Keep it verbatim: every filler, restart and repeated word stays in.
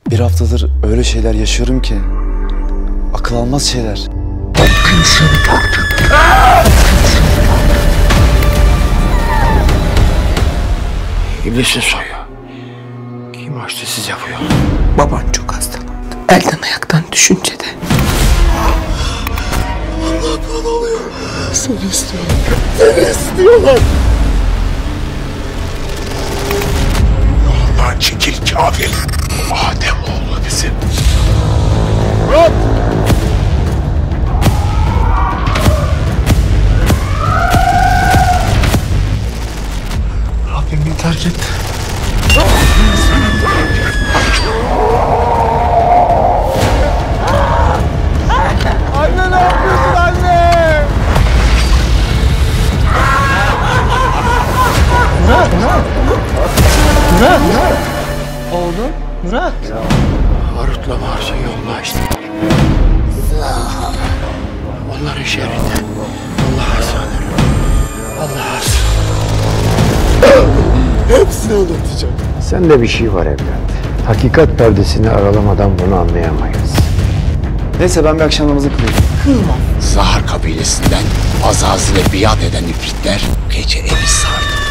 Bir haftadır öyle şeyler yaşıyorum ki akıl almaz şeyler. Kim seni gördü? İblisin soyu. Kim açtı size bu yolu? Baban çok hastalandı. Elden ayaktan düşünce de. Allah bana oluyor. Seni istiyorlar. Seni istiyorlar. Yolundan çekil kafir. Adem oğlu bizim. Murat! Rabbim beni terk etti. Anne ne yapıyorsun anne? Murat, Murat. Murat, Murat. Oğlum, Murat. Harut'la Mars'ın yolunu açtı. Onların şerrinden Allah'a sığınırım. Allah'a sığınırım. Hepsini anlatacağım. Sende bir şey var evlat. Hakikat perdesini aralamadan bunu anlayamayız. Neyse ben bir akşam namazı kılayım. Zahar kabilesinden Azazil'e biat eden ifritler gece evi sardı.